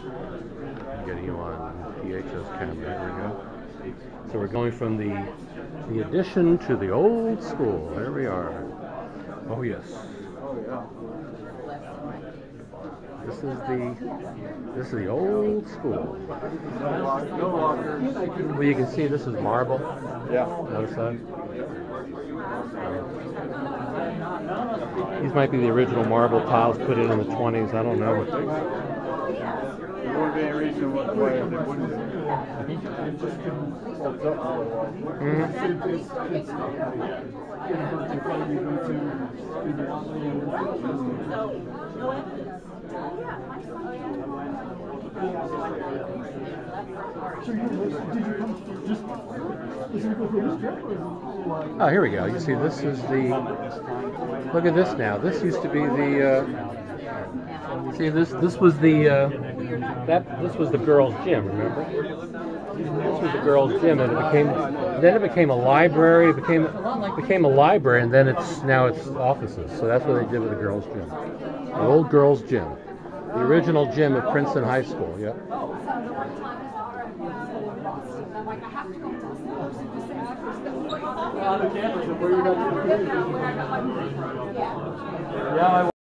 I'm getting you on PHS camera. Here we go. So we're going from the addition to the old school. There we are. Oh yes. This is the old school. Well, you can see this is marble. Yeah. Notice that? These might be the original marble tiles put in the 20s. I don't know what they are. There wouldn't be any reason why they wouldn't do Oh, here we go. You see, this is the. Look at this now. This used to be the. See, this was the. This was the girls' gym. Remember? This was the girls' gym, and then it became a library. It became a library, and then now it's offices. So that's what they did with the girls' gym. The old girls' gym, the original gym at Princeton High School. Yep. Yeah.